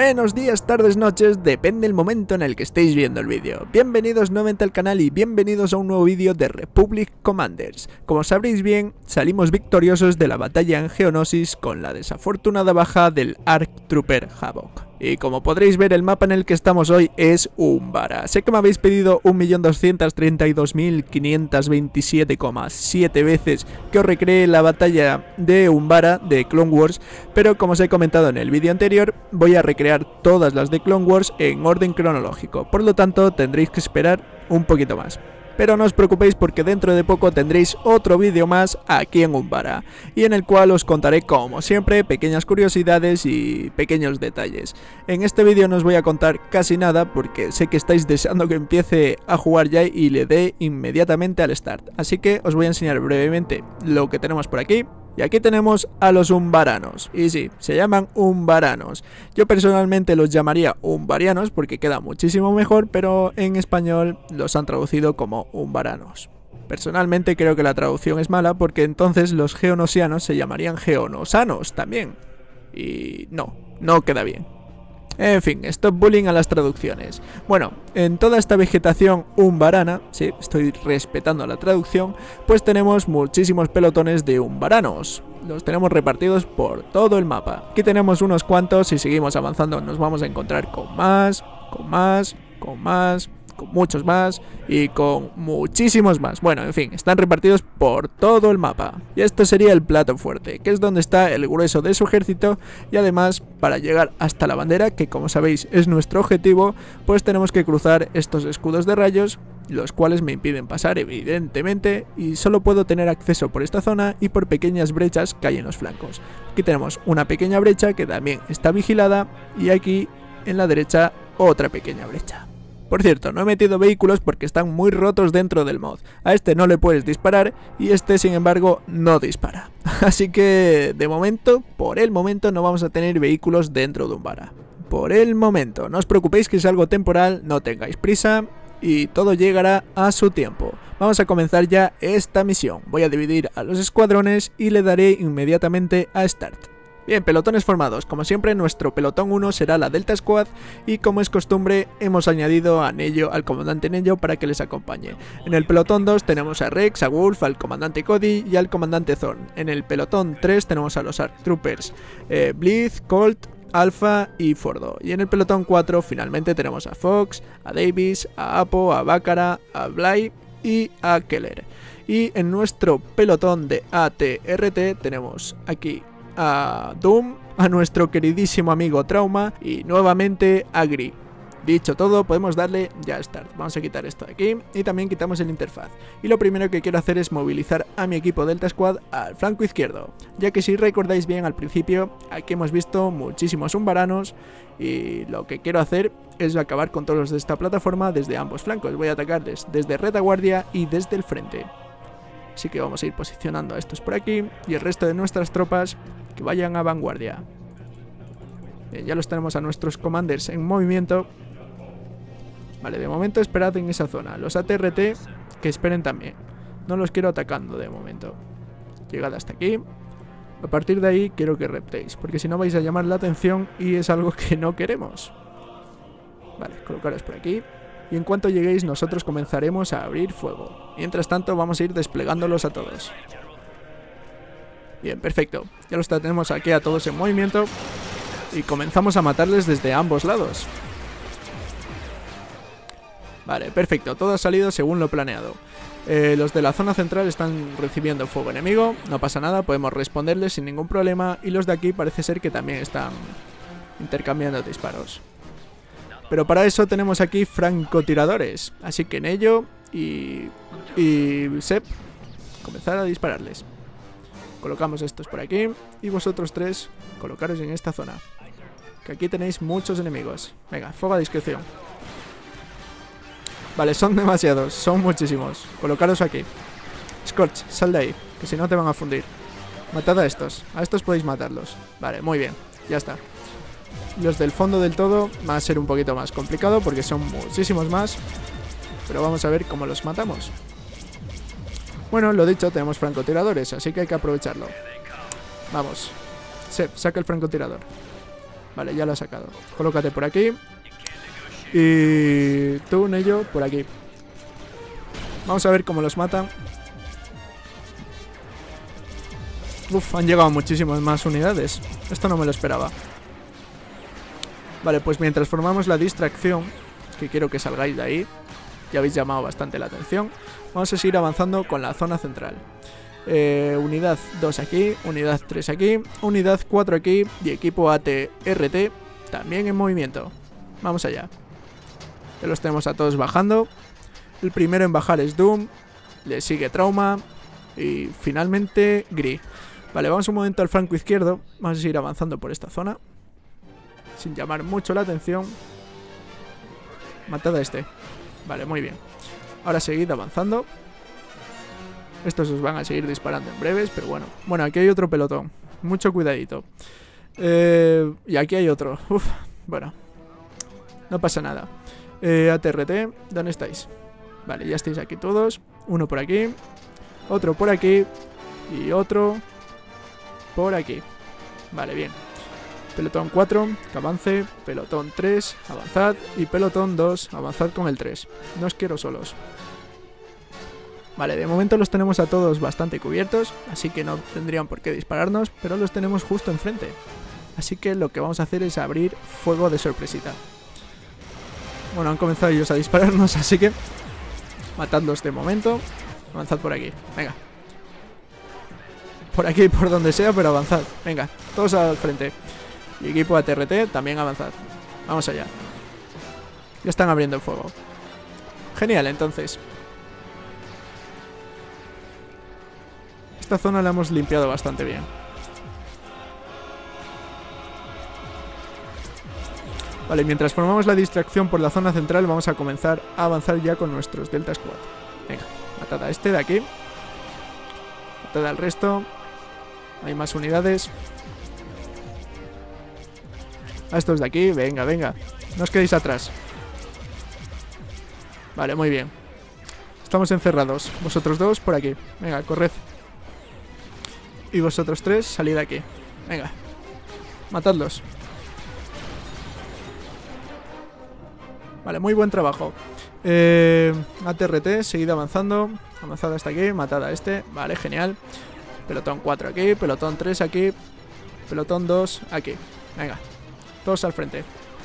Buenos días, tardes, noches, depende del momento en el que estéis viendo el vídeo. Bienvenidos nuevamente al canal y bienvenidos a un nuevo vídeo de Republic Commanders. Como sabréis bien, salimos victoriosos de la batalla en Geonosis con la desafortunada baja del ARC Trooper Havoc. Y como podréis ver, el mapa en el que estamos hoy es Umbara. Sé que me habéis pedido 1.232.527,7 veces que os recree la batalla de Umbara de Clone Wars, pero como os he comentado en el vídeo anterior, voy a recrear todas las de Clone Wars en orden cronológico, por lo tanto tendréis que esperar un poquito más. Pero no os preocupéis porque dentro de poco tendréis otro vídeo más aquí en Umbara, y en el cual os contaré como siempre pequeñas curiosidades y pequeños detalles. En este vídeo no os voy a contar casi nada porque sé que estáis deseando que empiece a jugar ya y le dé inmediatamente al start, así que os voy a enseñar brevemente lo que tenemos por aquí. Y aquí tenemos a los umbaranos, y sí, se llaman umbaranos. Yo personalmente los llamaría umbarianos porque queda muchísimo mejor, pero en español los han traducido como umbaranos. Personalmente creo que la traducción es mala porque entonces los geonosianos se llamarían geonosanos también. Y no queda bien. En fin, stop bullying a las traducciones. Bueno, en toda esta vegetación umbarana, sí, estoy respetando la traducción, pues tenemos muchísimos pelotones de umbaranos. Los tenemos repartidos por todo el mapa. Aquí tenemos unos cuantos y seguimos avanzando nos vamos a encontrar con muchos más y con muchísimos más. Bueno, en fin, están repartidos por todo el mapa. Y esto sería el plato fuerte, que es donde está el grueso de su ejército, y además para llegar hasta la bandera, que como sabéis es nuestro objetivo, pues tenemos que cruzar estos escudos de rayos, los cuales me impiden pasar evidentemente, y solo puedo tener acceso por esta zona y por pequeñas brechas que hay en los flancos. Aquí tenemos una pequeña brecha que también está vigilada, y aquí en la derecha otra pequeña brecha. Por cierto, no he metido vehículos porque están muy rotos dentro del mod. A este no le puedes disparar y este sin embargo no dispara. Así que de momento, por el momento no vamos a tener vehículos dentro de Umbara. Por el momento, no os preocupéis que es algo temporal, no tengáis prisa y todo llegará a su tiempo. Vamos a comenzar ya esta misión. Voy a dividir a los escuadrones y le daré inmediatamente a Start. Bien, pelotones formados. Como siempre, nuestro pelotón 1 será la Delta Squad y como es costumbre hemos añadido a Nello, al comandante Nello, para que les acompañe. En el pelotón 2 tenemos a Rex, a Wolf, al comandante Cody y al comandante Thorn. En el pelotón 3 tenemos a los ARC Troopers Blitz, Colt, Alpha y Fordo. Y en el pelotón 4 finalmente tenemos a Fox, a Davis, a Apo, a Baccara, a Bly y a Keller. Y en nuestro pelotón de ATRT tenemos aquí a Doom, a nuestro queridísimo amigo Trauma y nuevamente a Gri. Dicho todo, podemos darle ya a Start. Vamos a quitar esto de aquí y también quitamos el interfaz. Y lo primero que quiero hacer es movilizar a mi equipo Delta Squad al flanco izquierdo, ya que si recordáis bien al principio, aquí hemos visto muchísimos umbaranos y lo que quiero hacer es acabar con todos los de esta plataforma desde ambos flancos. Voy a atacarles desde retaguardia y desde el frente. Así que vamos a ir posicionando a estos por aquí y el resto de nuestras tropas que vayan a vanguardia. Bien, ya los tenemos a nuestros commanders en movimiento. Vale, de momento esperad en esa zona. Los ATRT que esperen también. No los quiero atacando de momento. Llegad hasta aquí. A partir de ahí quiero que reptéis, porque si no vais a llamar la atención y es algo que no queremos. Vale, colocaros por aquí. Y en cuanto lleguéis nosotros comenzaremos a abrir fuego. Mientras tanto vamos a ir desplegándolos a todos. Bien, perfecto. Ya los tenemos aquí a todos en movimiento. Y comenzamos a matarles desde ambos lados. Vale, perfecto. Todo ha salido según lo planeado. Los de la zona central están recibiendo fuego enemigo. No pasa nada, podemos responderles sin ningún problema. Y los de aquí parece ser que también están intercambiando disparos. Pero para eso tenemos aquí francotiradores. Así que en ello y Sep, comenzar a dispararles. Colocamos estos por aquí y vosotros tres colocaros en esta zona, que aquí tenéis muchos enemigos. Venga, fuego a discreción. Vale, son demasiados, son muchísimos. Colocaros aquí. Scorch, sal de ahí, que si no te van a fundir. Matad a estos podéis matarlos. Vale, muy bien, ya está. Los del fondo del todo va a ser un poquito más complicado porque son muchísimos más, pero vamos a ver cómo los matamos. Bueno, lo dicho, tenemos francotiradores, así que hay que aprovecharlo. Vamos, Sep, saca el francotirador. Vale, ya lo ha sacado. Colócate por aquí. Y tú, Nello, por aquí. Vamos a ver cómo los matan. Uf, han llegado muchísimas más unidades. Esto no me lo esperaba. Vale, pues mientras formamos la distracción, que quiero que salgáis de ahí, ya habéis llamado bastante la atención, vamos a seguir avanzando con la zona central. Unidad 2 aquí, unidad 3 aquí, unidad 4 aquí y equipo AT-RT también en movimiento. Vamos allá. Ya los tenemos a todos bajando. El primero en bajar es Doom, le sigue Trauma y finalmente Gris. Vale, vamos un momento al flanco izquierdo. Vamos a seguir avanzando por esta zona sin llamar mucho la atención. Matad a este. Vale, muy bien. Ahora seguid avanzando. Estos os van a seguir disparando en breves, pero bueno. Bueno, aquí hay otro pelotón. Mucho cuidadito. Y aquí hay otro. Uf, bueno. No pasa nada. AT-RT, ¿dónde estáis? Vale, ya estáis aquí todos. Uno por aquí. Otro por aquí. Y otro por aquí. Vale, bien. Pelotón 4, que avance. Pelotón 3, avanzad. Y pelotón 2, avanzad con el 3. No os quiero solos. Vale, de momento los tenemos a todos bastante cubiertos, así que no tendrían por qué dispararnos, pero los tenemos justo enfrente. Así que lo que vamos a hacer es abrir fuego de sorpresita. Bueno, han comenzado ellos a dispararnos, así que matadlos de momento. Avanzad por aquí, venga. Por aquí, por donde sea, pero avanzad. Venga, todos al frente. Y equipo AT-RT, también avanzad. Vamos allá. Ya están abriendo el fuego. Genial, entonces. Esta zona la hemos limpiado bastante bien. Vale, mientras formamos la distracción por la zona central, vamos a comenzar a avanzar ya con nuestros Delta Squad. Venga, matad a este de aquí. Matad al resto. Hay más unidades. A estos de aquí, venga, venga. No os quedéis atrás. Vale, muy bien. Estamos encerrados. Vosotros dos por aquí. Venga, corred. Y vosotros tres, salid aquí. Venga. Matadlos. Vale, muy buen trabajo. AT-RT, seguid avanzando. Avanzad hasta aquí, matad a este. Vale, genial. Pelotón 4 aquí, pelotón 3 aquí. Pelotón 2 aquí. Venga. Todos al frente.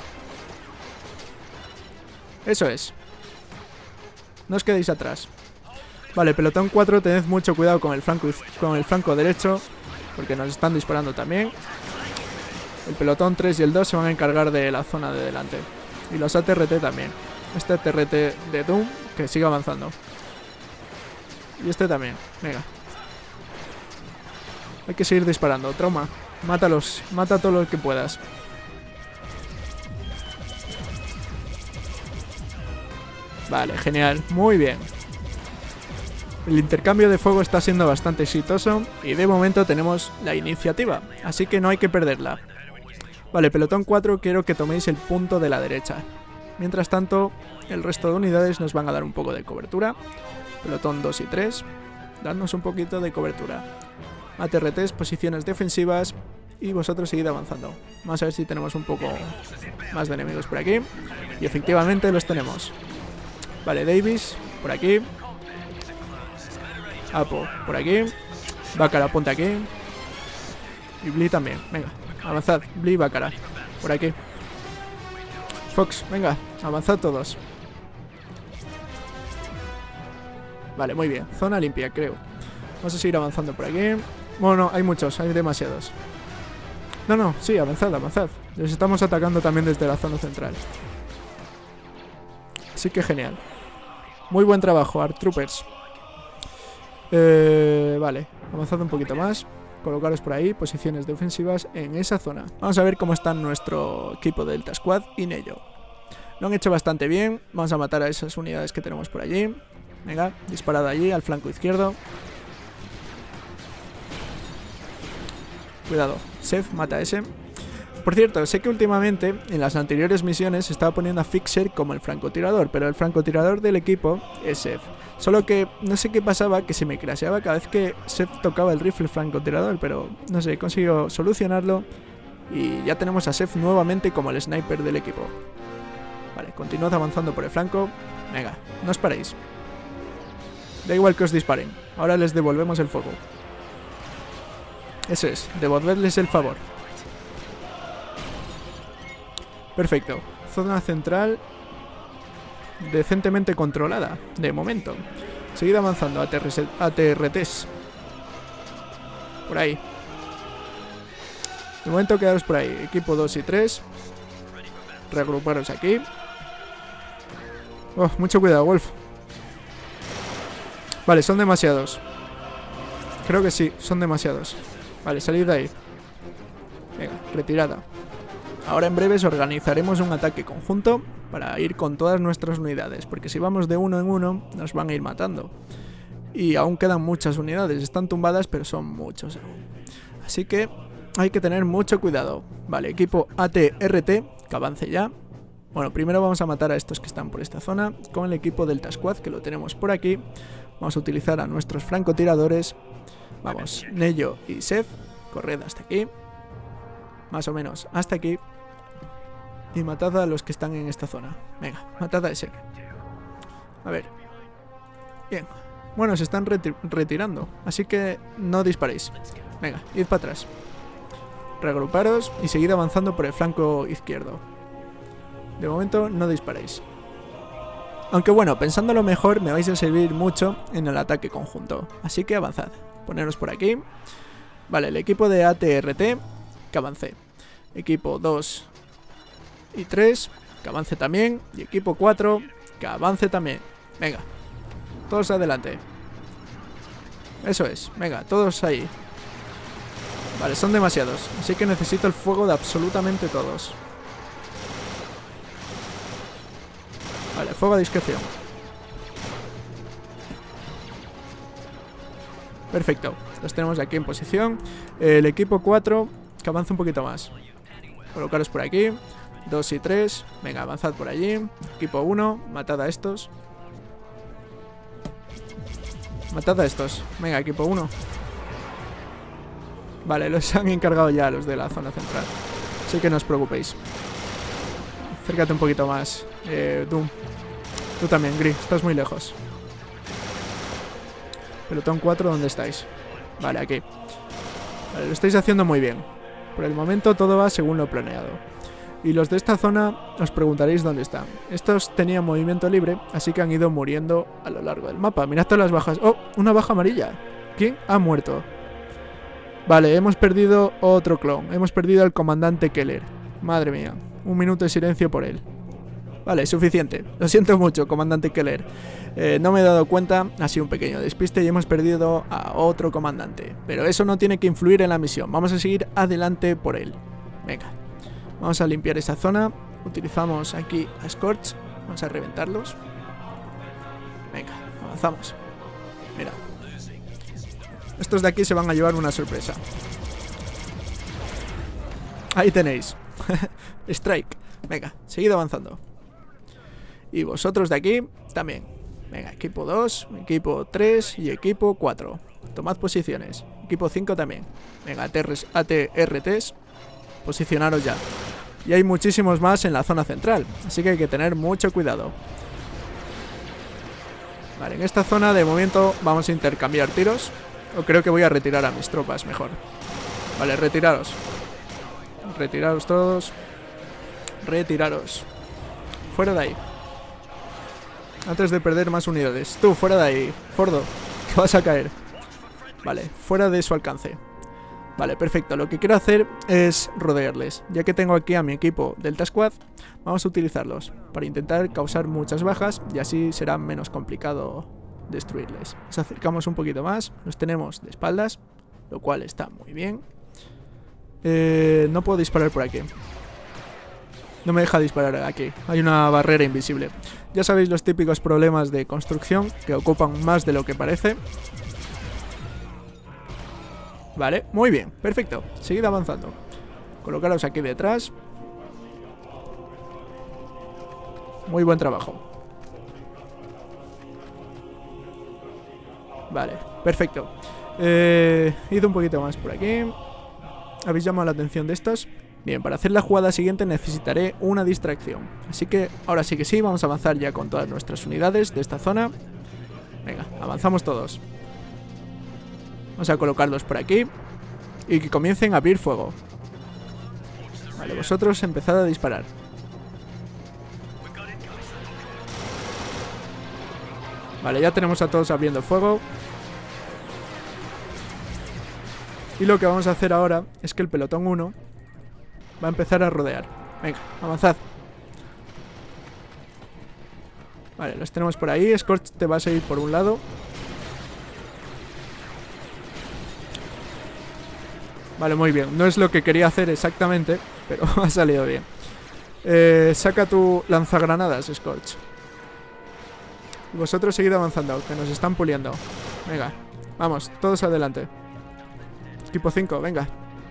Eso es. No os quedéis atrás. Vale, pelotón 4, tened mucho cuidado con el flanco derecho, porque nos están disparando también. El pelotón 3 y el 2 se van a encargar de la zona de delante. Y los AT-RT también. Este AT-RT de Doom, que siga avanzando. Y este también. Venga. Hay que seguir disparando. Trauma. Mátalos. Mata a todos los que puedas. Vale, genial. Muy bien. El intercambio de fuego está siendo bastante exitoso y de momento tenemos la iniciativa, así que no hay que perderla. Vale, pelotón 4, quiero que toméis el punto de la derecha. Mientras tanto, el resto de unidades nos van a dar un poco de cobertura. Pelotón 2 y 3, dadnos un poquito de cobertura. AT-RTs, posiciones defensivas y vosotros seguid avanzando. Vamos a ver si tenemos un poco más de enemigos por aquí. Y efectivamente los tenemos. Vale, Davis, por aquí. Apo, por aquí. Bácara, ponte aquí. Y Blee también, venga, avanzad. Blee y Bácara, por aquí. Fox, venga, avanzad todos. Vale, muy bien, zona limpia, creo. Vamos a seguir avanzando por aquí. Bueno, no, hay muchos, hay demasiados. No, sí, avanzad, avanzad. Les estamos atacando también desde la zona central. Así que genial. Muy buen trabajo, Art Troopers. Vale, avanzad un poquito más. Colocaros por ahí, posiciones defensivas en esa zona. Vamos a ver cómo están nuestro equipo de Delta Squad y Nello. Lo han hecho bastante bien. Vamos a matar a esas unidades que tenemos por allí. Venga, disparad allí, al flanco izquierdo. Cuidado, Seth, mata a ese. Por cierto, sé que últimamente, en las anteriores misiones, se estaba poniendo a Fixer como el francotirador, pero el francotirador del equipo es Seth. Solo que no sé qué pasaba, que se me crasheaba cada vez que Seth tocaba el rifle francotirador, pero no sé, he conseguido solucionarlo Y ya tenemos a Seth nuevamente como el sniper del equipo. Vale, continuad avanzando por el flanco. Venga, no os paréis. Da igual que os disparen. Ahora les devolvemos el fuego. Eso es, devolverles el favor. Perfecto. Zona central decentemente controlada, de momento. Seguid avanzando, ATRTs. Por ahí. De momento quedaros por ahí. Equipo 2 y 3. Reagruparos aquí. Oh, mucho cuidado, Wolf. Vale, son demasiados. Creo que sí, son demasiados. Vale, salid de ahí. Venga, retirada. Ahora en breves organizaremos un ataque conjunto para ir con todas nuestras unidades, porque si vamos de uno en uno nos van a ir matando. Y aún quedan muchas unidades, están tumbadas pero son muchos aún. Así que hay que tener mucho cuidado. Vale, equipo ATRT, que avance ya. Bueno, primero vamos a matar a estos que están por esta zona con el equipo Delta Squad, que lo tenemos por aquí. Vamos a utilizar a nuestros francotiradores. Vamos, Neyo y Seth, corred hasta aquí. Más o menos hasta aquí. Y matad a los que están en esta zona. Venga, matad a ese. A ver. Bien. Bueno, se están retirando, así que no disparéis. Venga, id para atrás. Reagruparos y seguid avanzando por el flanco izquierdo. De momento no disparéis. Aunque bueno, pensándolo mejor, me vais a servir mucho en el ataque conjunto. Así que avanzad. Poneros por aquí. Vale, el equipo de ATRT, que avance. Equipo 2 y 3, que avance también. Y equipo 4, que avance también. Venga, todos adelante. Eso es, venga, todos ahí. Vale, son demasiados, así que necesito el fuego de absolutamente todos. Vale, fuego a discreción. Perfecto, los tenemos aquí en posición. El equipo 4, que avance un poquito más. Colocaros por aquí. 2 y 3, venga, avanzad por allí. Equipo 1, matad a estos. Matad a estos, venga, equipo 1. Vale, los han encargado ya los de la zona central, así que no os preocupéis. Acércate un poquito más, Doom. Tú también, Gris, estás muy lejos. Pelotón 4, ¿dónde estáis? Vale, aquí. Vale, lo estáis haciendo muy bien. Por el momento todo va según lo planeado. Y los de esta zona os preguntaréis dónde están. Estos tenían movimiento libre, así que han ido muriendo a lo largo del mapa. Mirad todas las bajas. ¡Oh! Una baja amarilla. ¿Quién ha muerto? Vale, hemos perdido otro clon. Hemos perdido al comandante Keller. Madre mía. 1 minuto de silencio por él. Vale, suficiente. Lo siento mucho, comandante Keller. No me he dado cuenta, ha sido un pequeño despiste y hemos perdido a otro comandante. Pero eso no tiene que influir en la misión. Vamos a seguir adelante por él. Venga. Vamos a limpiar esa zona. Utilizamos aquí a Scorch. Vamos a reventarlos. Venga, avanzamos. Mira. Estos de aquí se van a llevar una sorpresa. Ahí tenéis. Strike. Venga, seguid avanzando. Y vosotros de aquí también. Venga, equipo 2, equipo 3 y equipo 4. Tomad posiciones. Equipo 5 también. Venga, ATRTs. Posicionaros ya. Y hay muchísimos más en la zona central, así que hay que tener mucho cuidado. Vale, en esta zona de momento vamos a intercambiar tiros. O creo que voy a retirar a mis tropas mejor. Vale, retiraros. Retiraros todos. Retiraros. Fuera de ahí. Antes de perder más unidades. Tú, fuera de ahí, Fordo, que vas a caer. Vale, fuera de su alcance. Vale, perfecto. Lo que quiero hacer es rodearles. Ya que tengo aquí a mi equipo Delta Squad, vamos a utilizarlos para intentar causar muchas bajas y así será menos complicado destruirles. Nos acercamos un poquito más. Los tenemos de espaldas, lo cual está muy bien. No puedo disparar por aquí. No me deja disparar aquí. Hay una barrera invisible. Ya sabéis los típicos problemas de construcción que ocupan más de lo que parece. Vale, muy bien, perfecto. Seguid avanzando. Colocaros aquí detrás. Muy buen trabajo. Vale, perfecto. Id un poquito más por aquí. Habéis llamado la atención de estos. Bien, para hacer la jugada siguiente necesitaré una distracción. Así que ahora sí que sí, vamos a avanzar ya con todas nuestras unidades de esta zona. Venga, avanzamos todos. Vamos a colocarlos por aquí y que comiencen a abrir fuego. Vale, vosotros empezad a disparar. Vale, ya tenemos a todos abriendo fuego. Y lo que vamos a hacer ahora es que el pelotón 1 va a empezar a rodear. Venga, avanzad. Vale, los tenemos por ahí. Scorch te va a seguir por un lado. Vale, muy bien. No es lo que quería hacer exactamente, pero ha salido bien. Saca tu lanzagranadas, Scorch. Vosotros seguid avanzando, que nos están puliendo. Venga, vamos, todos adelante. Equipo 5, venga.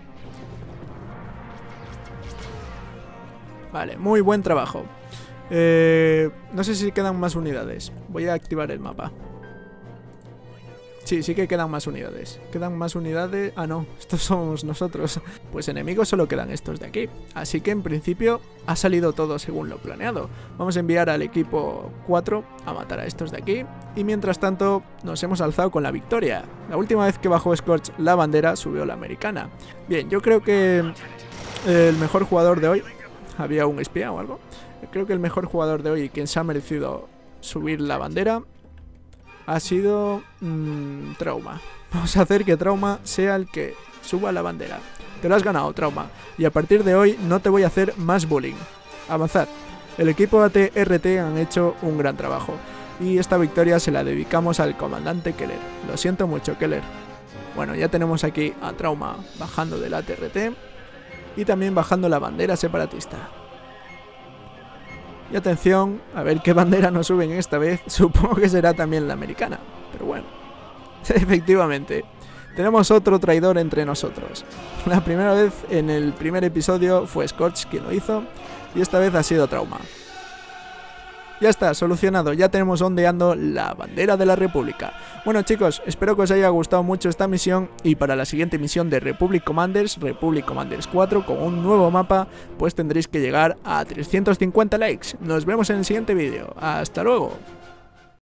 Vale, muy buen trabajo. No sé si quedan más unidades. Voy a activar el mapa. Sí, sí que quedan más unidades. Quedan más unidades... Ah, no, estos somos nosotros. Pues enemigos solo quedan estos de aquí. Así que en principio ha salido todo según lo planeado. Vamos a enviar al equipo 4 a matar a estos de aquí. Y mientras tanto nos hemos alzado con la victoria. La última vez que bajó Scorch la bandera subió la americana. Bien, yo creo que el mejor jugador de hoy... ¿Había un espía o algo? Creo que el mejor jugador de hoy, quien se ha merecido subir la bandera, ha sido Trauma. Vamos a hacer que Trauma sea el que suba la bandera. Te lo has ganado, Trauma. Y a partir de hoy no te voy a hacer más bullying. Avanzad. El equipo AT-RT han hecho un gran trabajo. Y esta victoria se la dedicamos al comandante Keller. Lo siento mucho, Keller. Bueno, ya tenemos aquí a Trauma bajando del AT-RT. Y también bajando la bandera separatista. Y atención, a ver qué bandera nos suben esta vez. Supongo que será también la americana. Pero bueno, efectivamente, tenemos otro traidor entre nosotros. La primera vez en el primer episodio fue Scorch quien lo hizo. Y esta vez ha sido Trauma. Ya está, solucionado, ya tenemos ondeando la bandera de la República. Bueno chicos, espero que os haya gustado mucho esta misión y para la siguiente misión de Republic Commanders 4 con un nuevo mapa, pues tendréis que llegar a 350 likes. Nos vemos en el siguiente vídeo, hasta luego.